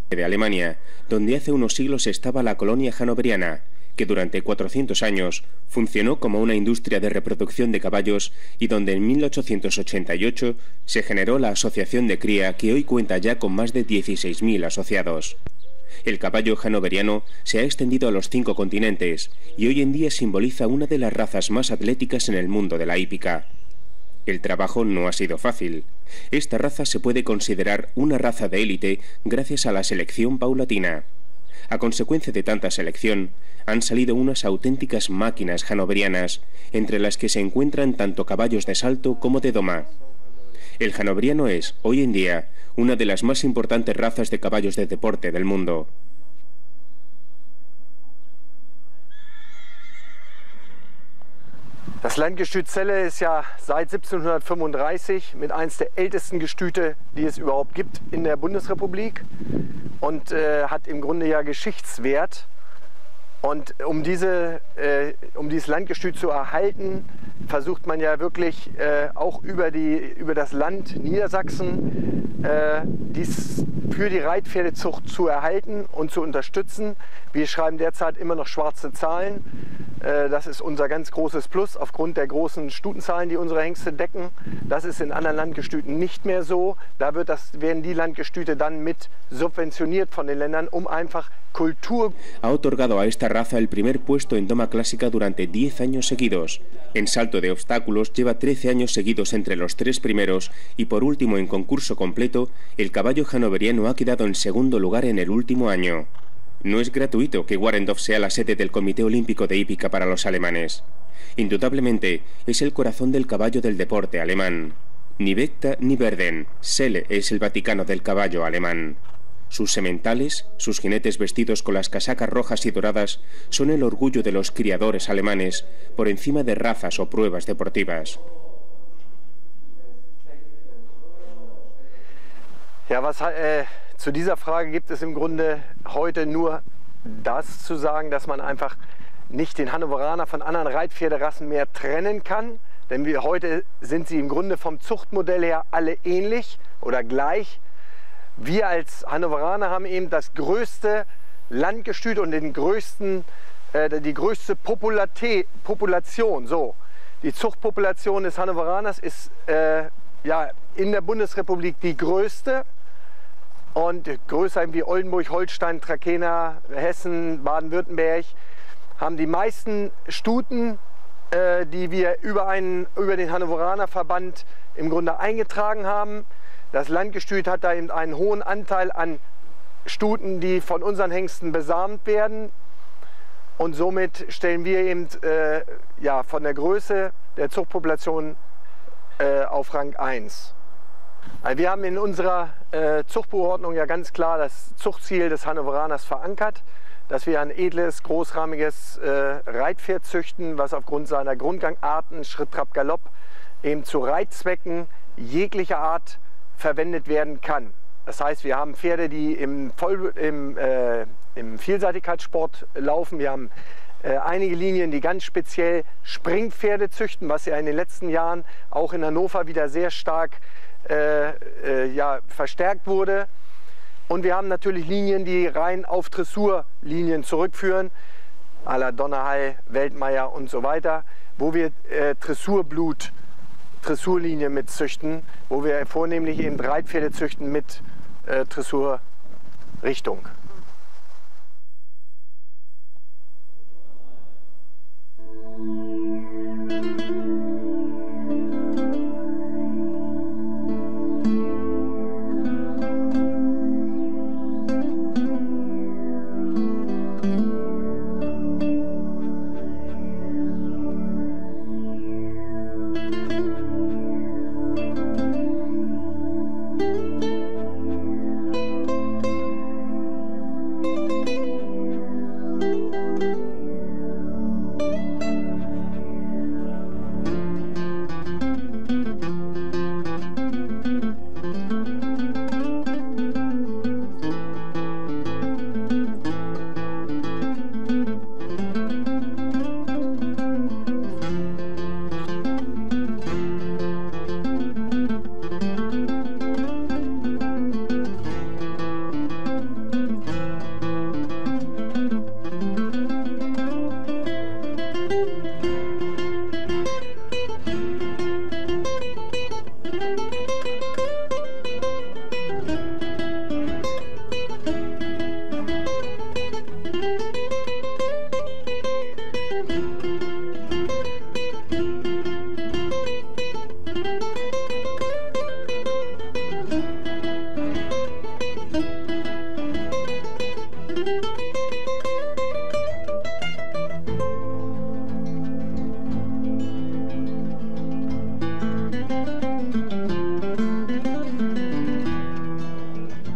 de Alemania, donde hace unos siglos estaba la colonia hannoveriana, que durante 400 años funcionó como una industria de reproducción de caballos y donde en 1888 se generó la Asociación de Cría, que hoy cuenta ya con más de 16.000 asociados. El caballo hannoveriano se ha extendido a los 5 continentes y hoy en día simboliza una de las razas más atléticas en el mundo de la hípica. El trabajo no ha sido fácil. Esta raza se puede considerar una raza de élite gracias a la selección paulatina. A consecuencia de tanta selección, han salido unas auténticas máquinas hannoverianas, entre las que se encuentran tanto caballos de salto como de doma. El hannoveriano es, hoy en día, una de las más importantes razas de caballos de deporte del mundo. Das Landgestüt Celle ist ja seit 1735 mit eines der ältesten Gestüte, die es überhaupt gibt in der Bundesrepublik und hat im Grunde ja Geschichtswert. Und um dieses Landgestüt zu erhalten, versucht man ja wirklich auch über das Land Niedersachsen dies für die Reitpferdezucht zu erhalten und zu unterstützen. Wir schreiben derzeit immer noch schwarze Zahlen. Das ist unser ganz großes Plus aufgrund der großen Stutenzahlen, die unsere Hengste decken. Das ist in anderen Landgestüten nicht mehr so. Da werden die Landgestüte dann mit subventioniert von den Ländern, um einfach Kultur. Ha otorgado a esta raza el primer puesto en doma clásica durante 10 años seguidos. En salto de obstáculos lleva 13 años seguidos entre los 3 primeros y por último en concurso completo, el caballo hannoveriano ha quedado en segundo lugar en el último año. No es gratuito que Warendorf sea la sede del Comité Olímpico de Hípica para los alemanes. Indudablemente, es el corazón del caballo del deporte alemán. Ni Vecta ni Verden, Celle es el Vaticano del caballo alemán. Sus sementales, sus jinetes vestidos con las casacas rojas y doradas, son el orgullo de los criadores alemanes, por encima de razas o pruebas deportivas. Ja, zu dieser Frage gibt es im Grunde heute nur das zu sagen, dass man einfach nicht den Hannoveraner von anderen Reitpferderassen mehr trennen kann. Denn heute sind sie im Grunde vom Zuchtmodell her alle ähnlich oder gleich. Wir als Hannoveraner haben eben das größte Landgestüt und die größte Population. So, die Zuchtpopulation des Hannoveraners ist ja, in der Bundesrepublik die größte. Und größer wie Oldenburg, Holstein, Trakehner, Hessen, Baden-Württemberg haben die meisten Stuten, die wir über den Hannoveraner Verband im Grunde eingetragen haben. Das Landgestüt hat da eben einen hohen Anteil an Stuten, die von unseren Hengsten besamt werden. Und somit stellen wir eben ja, von der Größe der Zuchtpopulation auf Rang 1. Also wir haben in unserer Zuchtbeordnung ja ganz klar das Zuchtziel des Hannoveraners verankert, dass wir ein edles, großrahmiges Reitpferd züchten, was aufgrund seiner Grundgangarten, Schritt, Trab, Galopp, eben zu Reitzwecken jeglicher Art verwendet werden kann. Das heißt, wir haben Pferde, die im Vielseitigkeitssport laufen. Wir haben einige Linien, die ganz speziell Springpferde züchten, was ja in den letzten Jahren auch in Hannover wieder sehr stark ja, verstärkt wurde. Und wir haben natürlich Linien, die rein auf Dressurlinien zurückführen, à la Donnerhall, Weltmeier und so weiter, wo wir Dressurlinien mit züchten, wo wir vornehmlich eben Reitpferde züchten mit Dressurrichtung.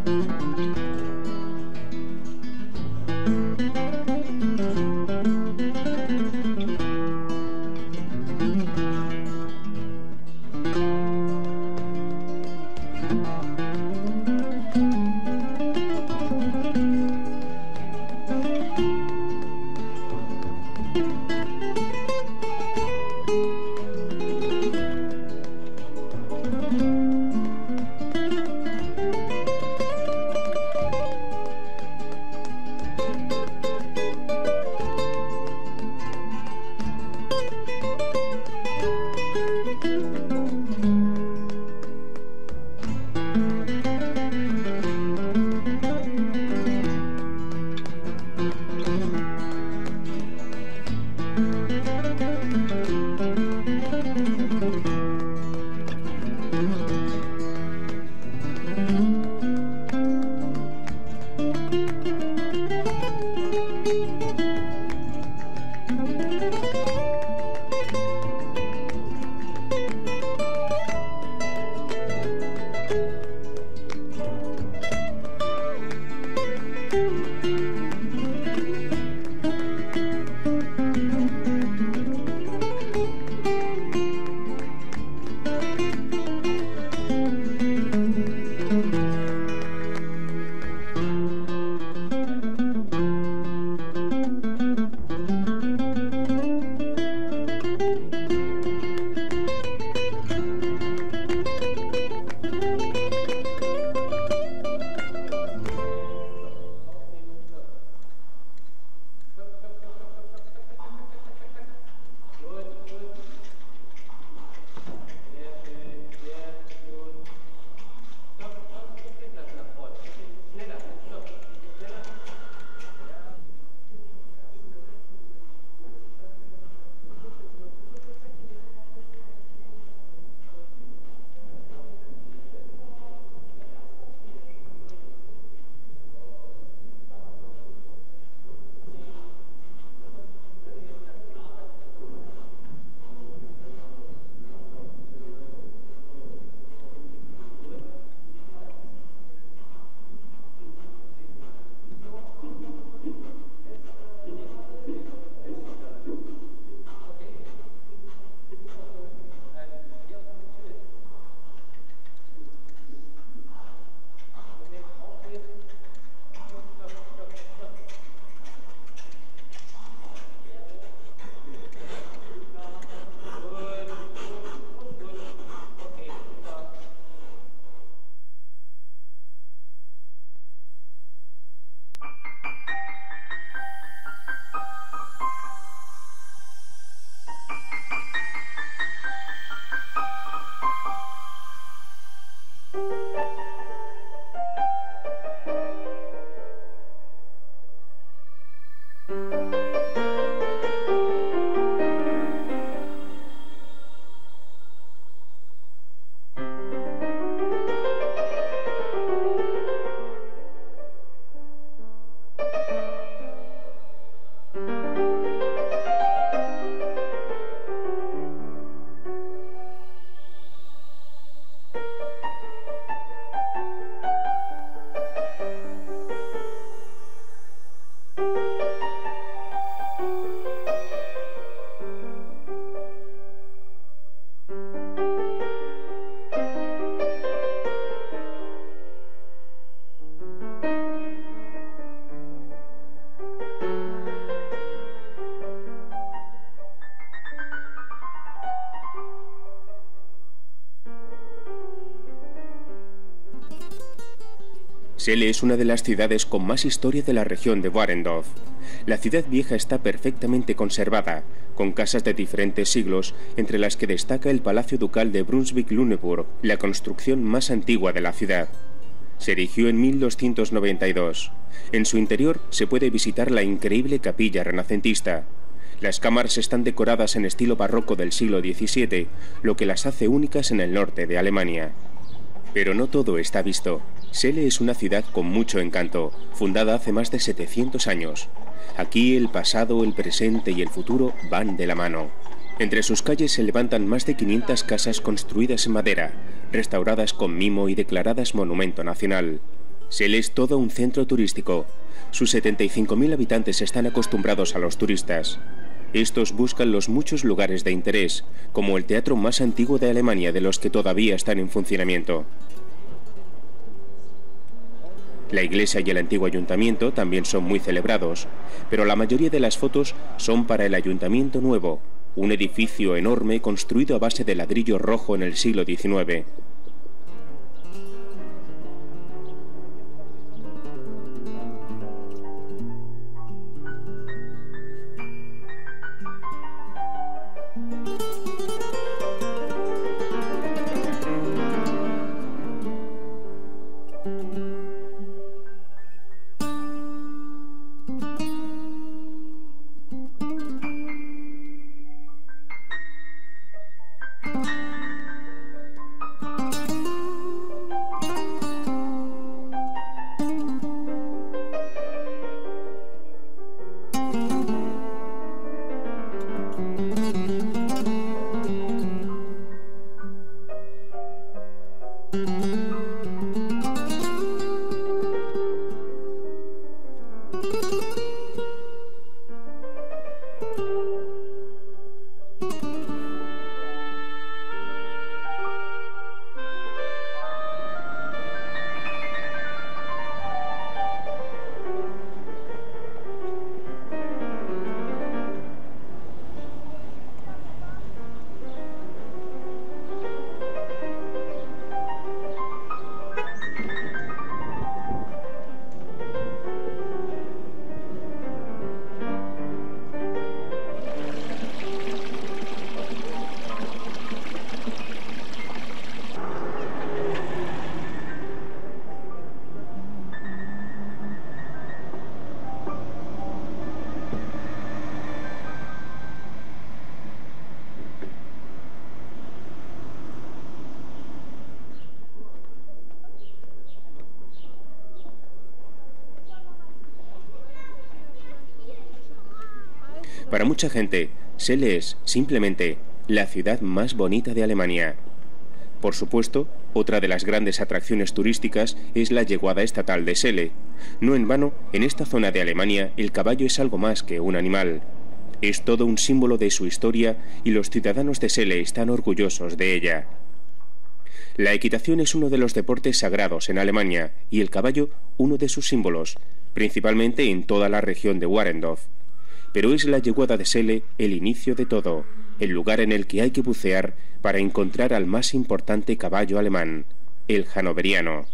Celle es una de las ciudades con más historia de la región de Barendorf. La ciudad vieja está perfectamente conservada, con casas de diferentes siglos, entre las que destaca el Palacio Ducal de Brunswick-Lüneburg, la construcción más antigua de la ciudad. Se erigió en 1292. En su interior se puede visitar la increíble capilla renacentista. Las cámaras están decoradas en estilo barroco del siglo XVII, lo que las hace únicas en el norte de Alemania. Pero no todo está visto. Celle es una ciudad con mucho encanto, fundada hace más de 700 años. Aquí el pasado, el presente y el futuro van de la mano. Entre sus calles se levantan más de 500 casas construidas en madera, restauradas con mimo y declaradas monumento nacional. Sele es todo un centro turístico. Sus 75.000 habitantes están acostumbrados a los turistas. Estos buscan los muchos lugares de interés, como el teatro más antiguo de Alemania, de los que todavía están en funcionamiento. La iglesia y el antiguo ayuntamiento también son muy celebrados, pero la mayoría de las fotos son para el ayuntamiento nuevo, un edificio enorme construido a base de ladrillo rojo en el siglo XIX. Para mucha gente, Sele es, simplemente, la ciudad más bonita de Alemania. Por supuesto, otra de las grandes atracciones turísticas es la yeguada estatal de Sele. No en vano, en esta zona de Alemania, el caballo es algo más que un animal. Es todo un símbolo de su historia y los ciudadanos de Sele están orgullosos de ella. La equitación es uno de los deportes sagrados en Alemania y el caballo uno de sus símbolos, principalmente en toda la región de Warendorf. Pero es la yeguada de Sele el inicio de todo, el lugar en el que hay que bucear para encontrar al más importante caballo alemán, el hannoveriano.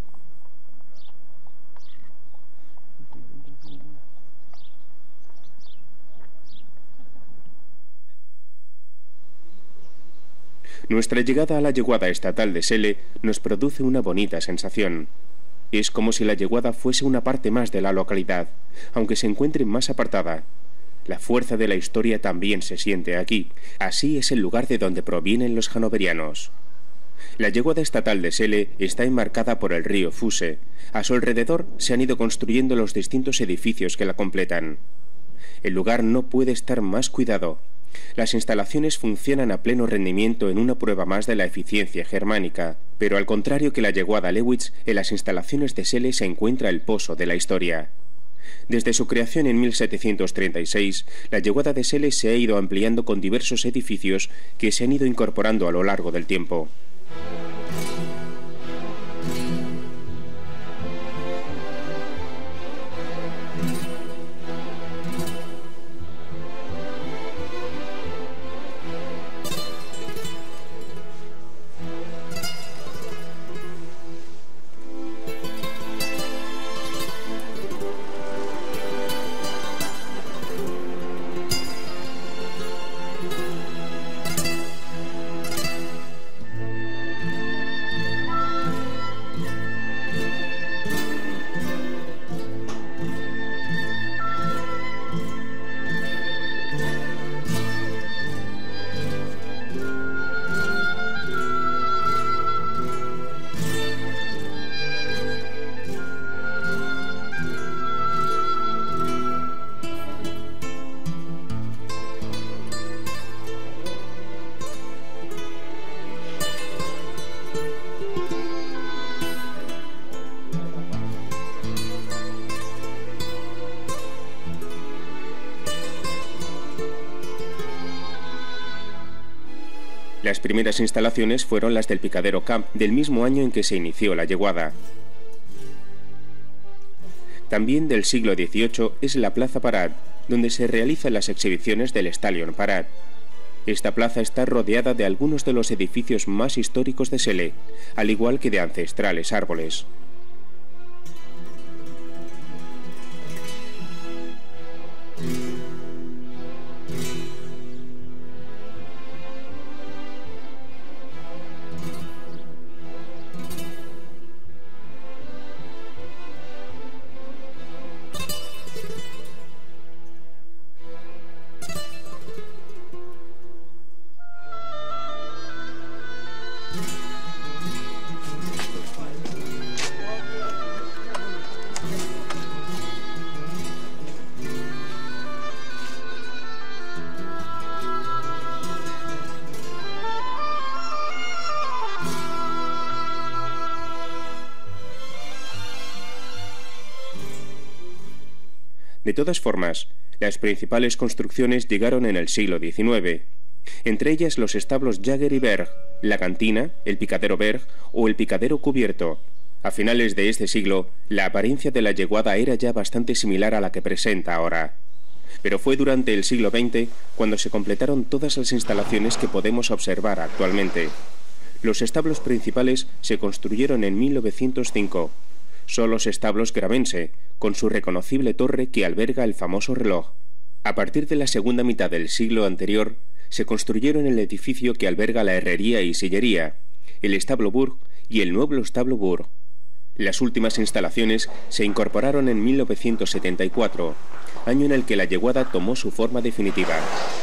Nuestra llegada a la yeguada estatal de Sele nos produce una bonita sensación. Es como si la yeguada fuese una parte más de la localidad, aunque se encuentre más apartada. La fuerza de la historia también se siente aquí. Así es el lugar de donde provienen los hannoverianos. La yeguada estatal de Sele está enmarcada por el río Füsse. A su alrededor se han ido construyendo los distintos edificios que la completan. El lugar no puede estar más cuidado. Las instalaciones funcionan a pleno rendimiento en una prueba más de la eficiencia germánica, pero al contrario que la yeguada Lewitz, en las instalaciones de Sele se encuentra el pozo de la historia. Desde su creación en 1736, la yeguada de Sele se ha ido ampliando con diversos edificios que se han ido incorporando a lo largo del tiempo. Las primeras instalaciones fueron las del Picadero Camp, del mismo año en que se inició la yeguada. También del siglo XVIII es la Plaza Parade, donde se realizan las exhibiciones del Stallion Parade. Esta plaza está rodeada de algunos de los edificios más históricos de Celle, al igual que de ancestrales árboles. De todas formas, las principales construcciones llegaron en el siglo XIX, entre ellas los establos Jaeger y Berg, la cantina, el picadero Berg o el picadero cubierto. A finales de este siglo, la apariencia de la yeguada era ya bastante similar a la que presenta ahora. Pero fue durante el siglo XX cuando se completaron todas las instalaciones que podemos observar actualmente. Los establos principales se construyeron en 1905. Son los establos Gravense, con su reconocible torre que alberga el famoso reloj. A partir de la segunda mitad del siglo anterior, se construyeron el edificio que alberga la herrería y sillería, el establo Burg y el nuevo establo Burg. Las últimas instalaciones se incorporaron en 1974, año en el que la yeguada tomó su forma definitiva.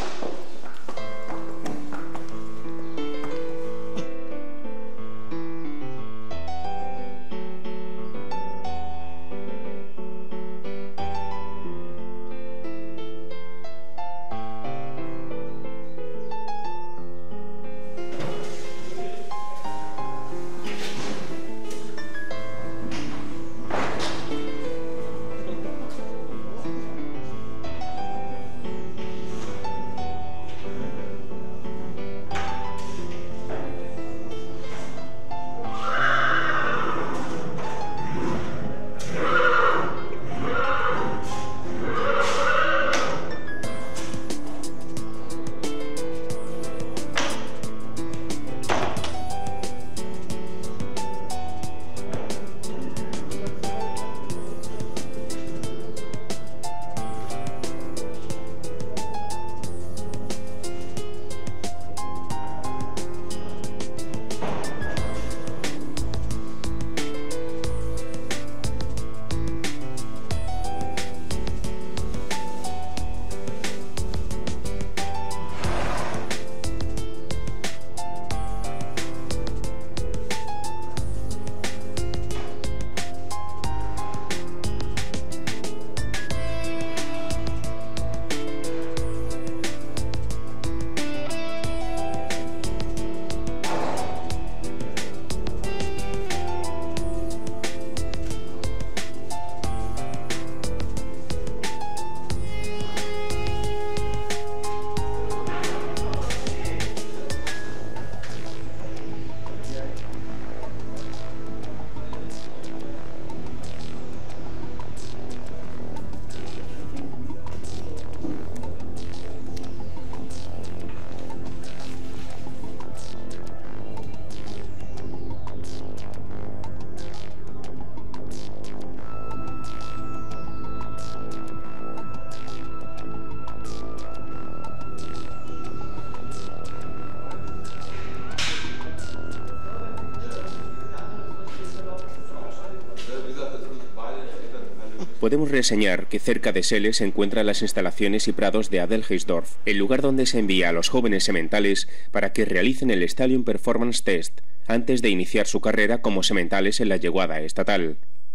Podemos reseñar que cerca de Celle se encuentran las instalaciones y prados de Adelgeisdorf, el lugar donde se envía a los jóvenes sementales para que realicen el Stallion Performance Test, antes de iniciar su carrera como sementales en la yeguada estatal.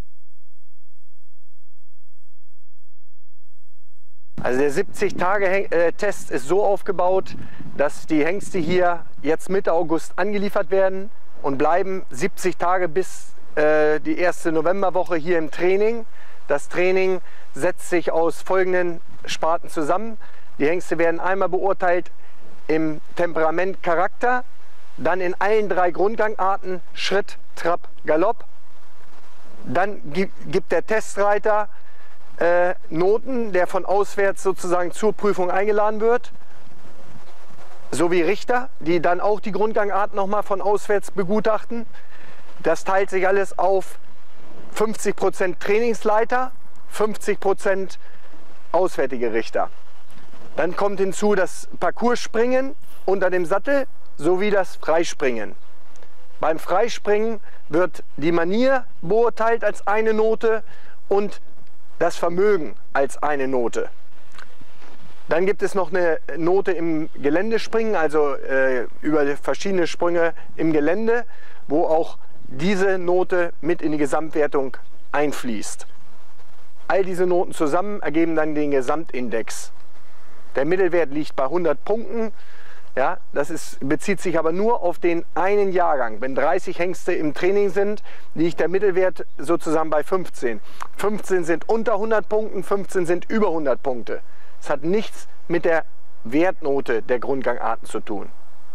Also der 70-Tage-Test ist so aufgebaut, dass die Hengste hier jetzt Mitte August angeliefert werden und bleiben 70 Tage bis die erste Novemberwoche hier im Training. Das Training setzt sich aus folgenden Sparten zusammen. Die Hengste werden einmal beurteilt im Temperament, Charakter, dann in allen 3 Grundgangarten Schritt, Trab, Galopp. Dann gibt der Testreiter Noten, der von auswärts sozusagen zur Prüfung eingeladen wird, sowie Richter, die dann auch die Grundgangart nochmal von auswärts begutachten. Das teilt sich alles auf 50% Trainingsleiter, 50% auswärtige Richter. Dann kommt hinzu das Parcourspringen unter dem Sattel sowie das Freispringen. Beim Freispringen wird die Manier beurteilt als eine Note und das Vermögen als eine Note. Dann gibt es noch eine Note im Geländespringen, also über verschiedene Sprünge im Gelände, wo auch diese Note mit in die Gesamtwertung einfließt. All diese Noten zusammen ergeben dann den Gesamtindex. Der Mittelwert liegt bei 100 Punkten. Ja, das bezieht sich aber nur auf den einen Jahrgang. Wenn 30 Hengste im Training sind, liegt der Mittelwert sozusagen bei 15. 15 sind unter 100 Punkten, 15 sind über 100 Punkte. Es hat nichts mit der Wertnote der Grundgangarten zu tun.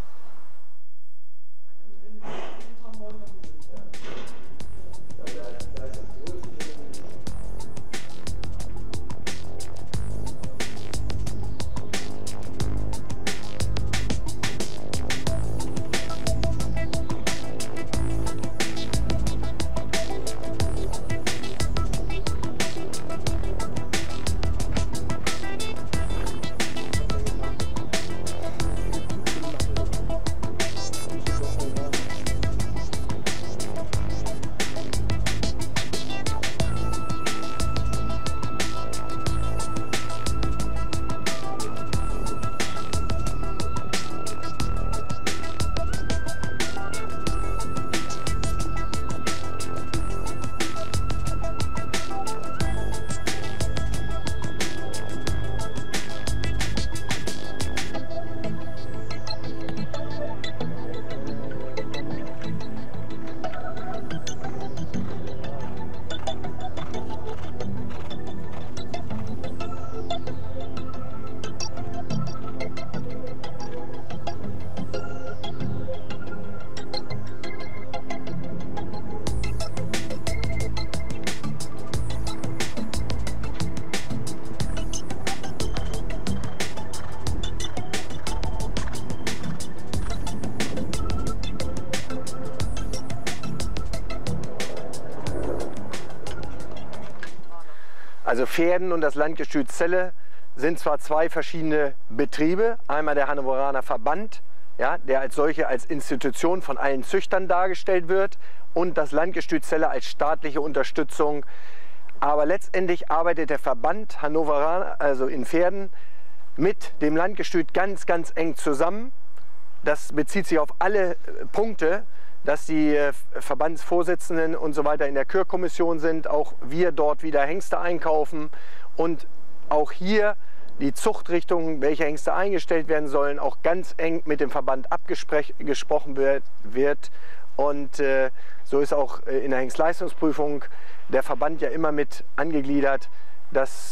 Also Pferden und das Landgestüt Celle sind zwar 2 verschiedene Betriebe, einmal der Hannoveraner Verband, ja, der als solche als Institution von allen Züchtern dargestellt wird, und das Landgestüt Celle als staatliche Unterstützung. Aber letztendlich arbeitet der Verband Hannoveraner, also in Pferden, mit dem Landgestüt ganz, ganz eng zusammen. Das bezieht sich auf alle Punkte, dass die Verbandsvorsitzenden und so weiter in der Kürkommission sind, auch wir dort wieder Hengste einkaufen und auch hier die Zuchtrichtung, welche Hengste eingestellt werden sollen, auch ganz eng mit dem Verband abgesprochen wird. Und so ist auch in der Hengstleistungsprüfung der Verband ja immer mit angegliedert, dass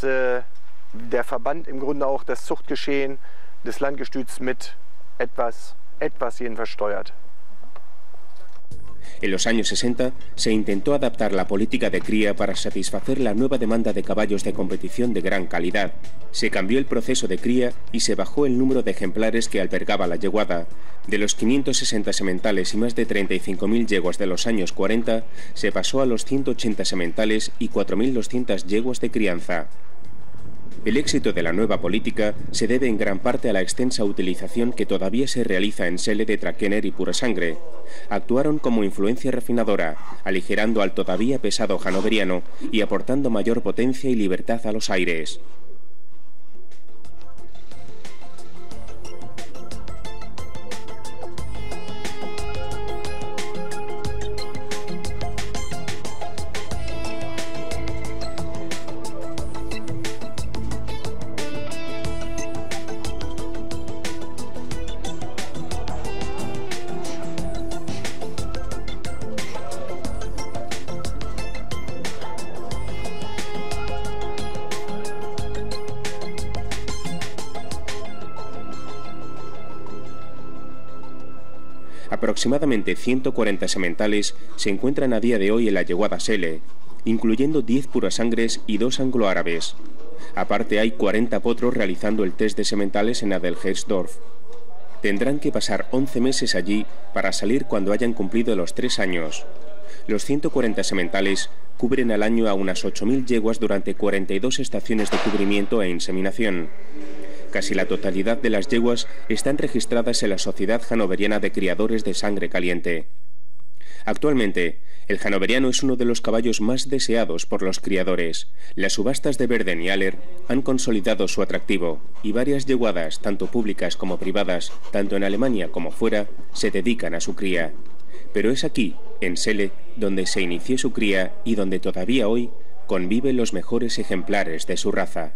der Verband im Grunde auch das Zuchtgeschehen des Landgestüts mit etwas jedenfalls steuert. En los años 60 se intentó adaptar la política de cría para satisfacer la nueva demanda de caballos de competición de gran calidad. Se cambió el proceso de cría y se bajó el número de ejemplares que albergaba la yeguada. De los 560 sementales y más de 35.000 yeguas de los años 40, se pasó a los 180 sementales y 4.200 yeguas de crianza. El éxito de la nueva política se debe en gran parte a la extensa utilización que todavía se realiza en Celle de Trakehner y Pura Sangre. Actuaron como influencia refinadora, aligerando al todavía pesado hannoveriano y aportando mayor potencia y libertad a los aires. Aproximadamente 140 sementales se encuentran a día de hoy en la yeguada Sele, incluyendo 10 purasangres y 2 anglo-árabes. Aparte hay 40 potros realizando el test de sementales en Adelgeirsdorf. Tendrán que pasar 11 meses allí para salir cuando hayan cumplido los 3 años. Los 140 sementales cubren al año a unas 8.000 yeguas durante 42 estaciones de cubrimiento e inseminación. Casi la totalidad de las yeguas están registradas en la Sociedad Hanoveriana de Criadores de Sangre Caliente. Actualmente, el hanoveriano es uno de los caballos más deseados por los criadores. Las subastas de Verden y Aller han consolidado su atractivo y varias yeguadas, tanto públicas como privadas, tanto en Alemania como fuera, se dedican a su cría. Pero es aquí, en Sele, donde se inició su cría y donde todavía hoy conviven los mejores ejemplares de su raza.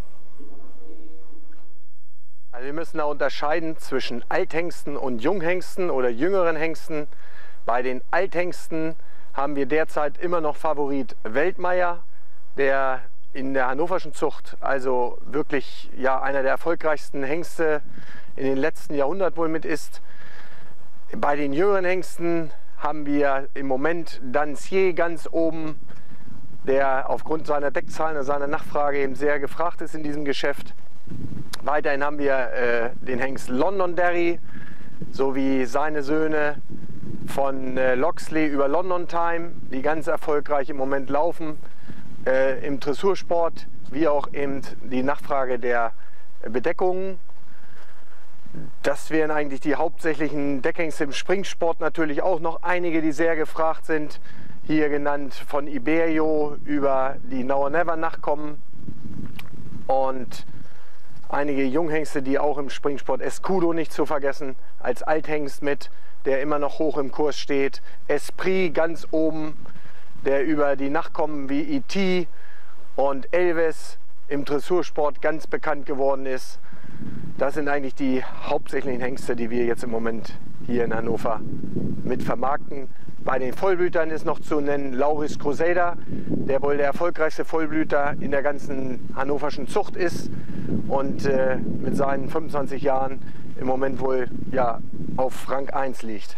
Also wir müssen da unterscheiden zwischen Althengsten und Junghengsten oder jüngeren Hengsten. Bei den Althengsten haben wir derzeit immer noch Favorit Weltmeier, der in der hannoverschen Zucht also wirklich ja, einer der erfolgreichsten Hengste in den letzten Jahrhunderten wohl mit ist. Bei den jüngeren Hengsten haben wir im Moment Dancier ganz oben, der aufgrund seiner Deckzahlen und seiner Nachfrage eben sehr gefragt ist in diesem Geschäft. Weiterhin haben wir den Hengst Londonderry sowie seine Söhne von Loxley über London Time, die ganz erfolgreich im Moment laufen im Dressursport, wie auch eben die Nachfrage der Bedeckungen. Das wären eigentlich die hauptsächlichen Deckhengste im Springsport, natürlich auch noch einige, die sehr gefragt sind. Hier genannt von Iberio über die Now or Never Nachkommen und einige Junghengste, die auch im Springsport, Escudo nicht zu vergessen, als Althengst mit, der immer noch hoch im Kurs steht. Esprit ganz oben, der über die Nachkommen wie E.T. und Elvis im Dressursport ganz bekannt geworden ist. Das sind eigentlich die hauptsächlichen Hengste, die wir jetzt im Moment hier in Hannover mit vermarkten. Bei den Vollblütern ist noch zu nennen Lauris Crusader, der wohl der erfolgreichste Vollblüter in der ganzen hannoverschen Zucht ist und mit seinen 25 Jahren im Moment wohl ja, auf Rang 1 liegt.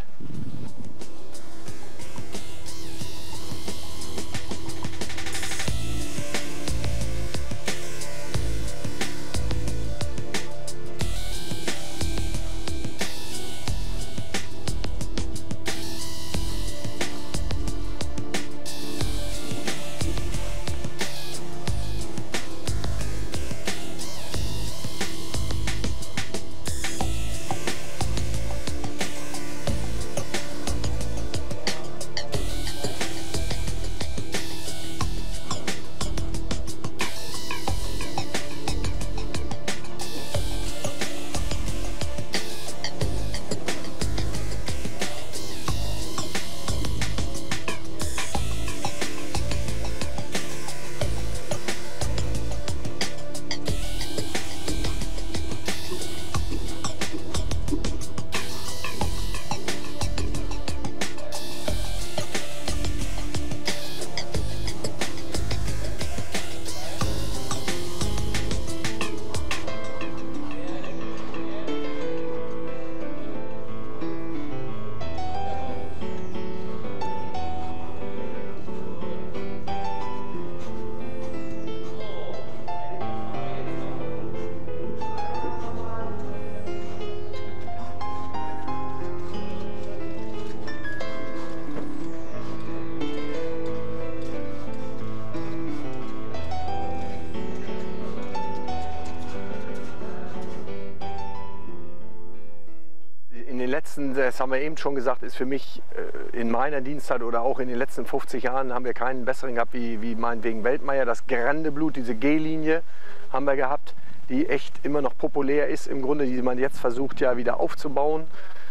Das haben wir eben schon gesagt, ist für mich in meiner Dienstzeit oder auch in den letzten 50 Jahren haben wir keinen besseren gehabt wie meinetwegen Weltmeier. Das Grande Blut, diese G-Linie haben wir gehabt, die echt immer noch populär ist, im Grunde, die man jetzt versucht ja wieder aufzubauen,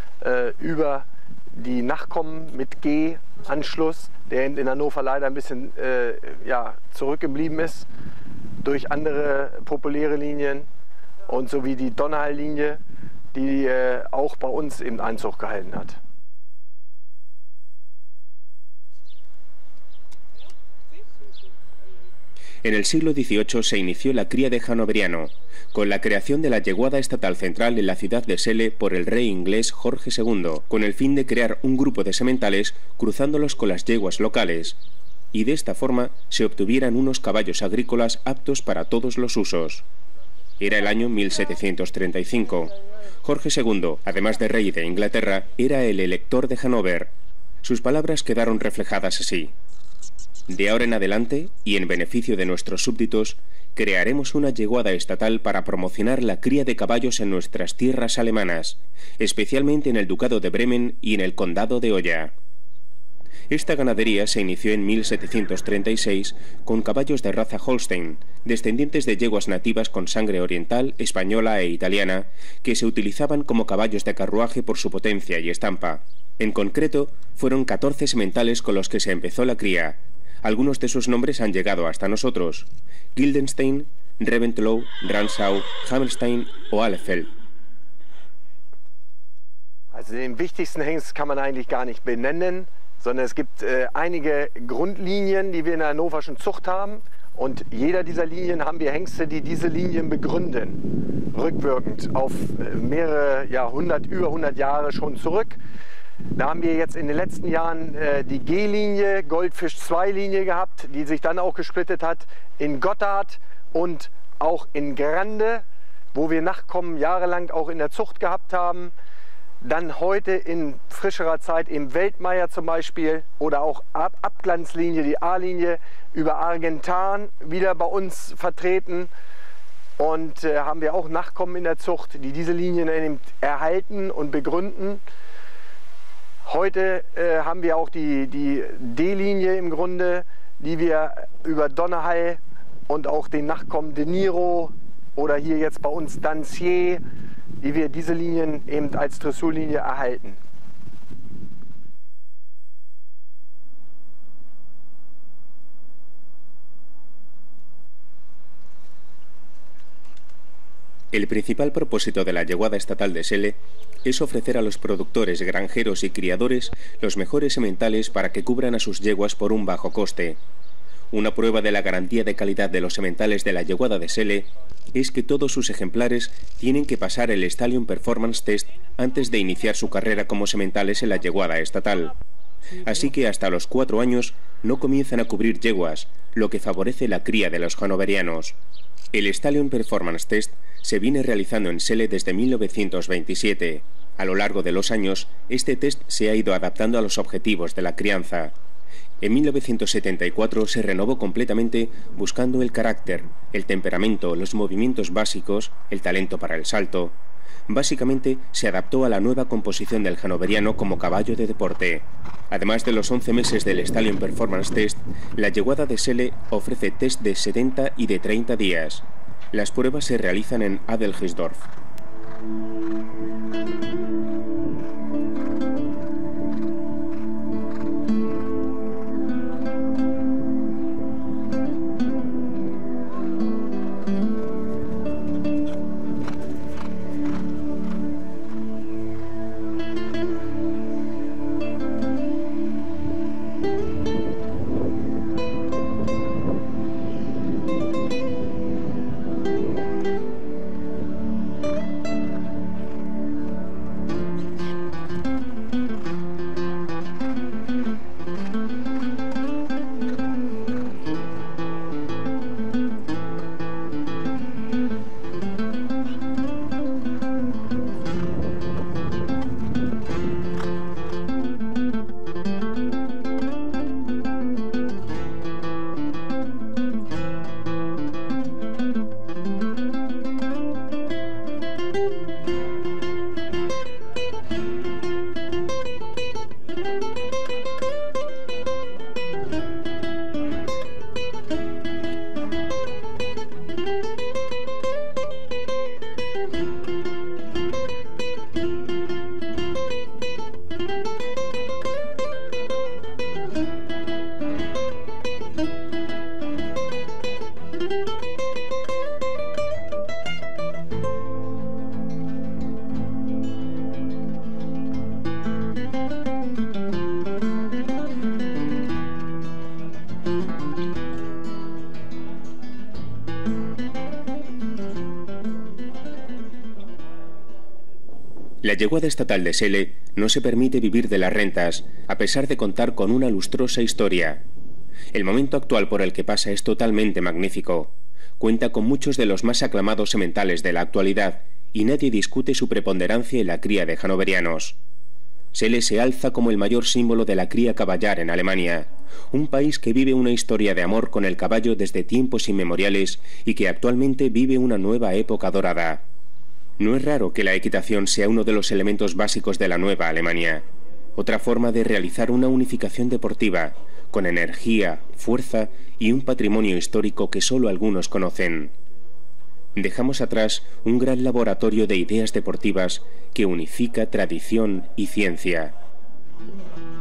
über die Nachkommen mit G-Anschluss, der in Hannover leider ein bisschen ja, zurückgeblieben ist durch andere populäre Linien und sowie die Donnerhall-Linie, die auch bei uns eben Einzug gehalten hat. En el siglo XVIII se inició la cría de hanoveriano, con la creación de la yeguada estatal central en la ciudad de Celle por el rey inglés Jorge II, con el fin de crear un grupo de sementales cruzándolos con las yeguas locales, y de esta forma se obtuvieran unos caballos agrícolas aptos para todos los usos. Era el año 1735. Jorge II, además de rey de Inglaterra, era el elector de Hannover. Sus palabras quedaron reflejadas así: de ahora en adelante, y en beneficio de nuestros súbditos, crearemos una yeguada estatal para promocionar la cría de caballos en nuestras tierras alemanas, especialmente en el Ducado de Bremen y en el Condado de Hoya. Esta ganadería se inició en 1736 con caballos de raza Holstein, descendientes de yeguas nativas con sangre oriental, española e italiana, que se utilizaban como caballos de carruaje por su potencia y estampa. En concreto, fueron 14 sementales con los que se empezó la cría. Algunos de sus nombres han llegado hasta nosotros: Guildenstein, Reventlow, Ransau, Hammerstein o Ahlefeld. Also den wichtigsten Hengst kann man eigentlich gar nicht benennen, sondern es gibt einige Grundlinien, die wir in der hannoverschen Zucht haben. Und jeder dieser Linien haben wir Hengste, die diese Linien begründen, rückwirkend auf mehrere Jahrhunderte, über 100 Jahre schon zurück. Da haben wir jetzt in den letzten Jahren die G-Linie, Goldfisch-2-Linie gehabt, die sich dann auch gesplittet hat in Gotthard und auch in Grande, wo wir Nachkommen jahrelang auch in der Zucht gehabt haben. Dann heute in frischerer Zeit im Weltmeier zum Beispiel oder auch Abglanzlinie, die A-Linie über Argentan wieder bei uns vertreten. Und haben wir auch Nachkommen in der Zucht, die diese Linien erhalten und begründen. Heute haben wir auch die D-Linie im Grunde, die wir über Donnerhall und auch den Nachkommen De Niro oder hier jetzt bei uns Dancier, die wir diese Linien eben als Dressurlinie erhalten. El principal propósito de la yeguada estatal de Celle es ofrecer a los productores, granjeros y criadores los mejores sementales para que cubran a sus yeguas por un bajo coste. Una prueba de la garantía de calidad de los sementales de la yeguada de Celle es que todos sus ejemplares tienen que pasar el Stallion Performance Test antes de iniciar su carrera como sementales en la yeguada estatal. Así que hasta los 4 años no comienzan a cubrir yeguas, lo que favorece la cría de los hanoverianos. El Stallion Performance Test se viene realizando en Celle desde 1927. A lo largo de los años, este test se ha ido adaptando a los objetivos de la crianza. En 1974 se renovó completamente buscando el carácter, el temperamento, los movimientos básicos, el talento para el salto. Básicamente se adaptó a la nueva composición del hanoveriano como caballo de deporte. Además de los 11 meses del Stallion Performance Test, la yeguada de Celle ofrece test de 70 y de 30 días. Las pruebas se realizan en Adelsdorf. La yeguada estatal de Selle no se permite vivir de las rentas, a pesar de contar con una lustrosa historia. El momento actual por el que pasa es totalmente magnífico. Cuenta con muchos de los más aclamados sementales de la actualidad y nadie discute su preponderancia en la cría de hannoverianos. Selle se alza como el mayor símbolo de la cría caballar en Alemania, un país que vive una historia de amor con el caballo desde tiempos inmemoriales y que actualmente vive una nueva época dorada. No es raro que la equitación sea uno de los elementos básicos de la nueva Alemania, otra forma de realizar una unificación deportiva, con energía, fuerza y un patrimonio histórico que solo algunos conocen. Dejamos atrás un gran laboratorio de ideas deportivas que unifica tradición y ciencia.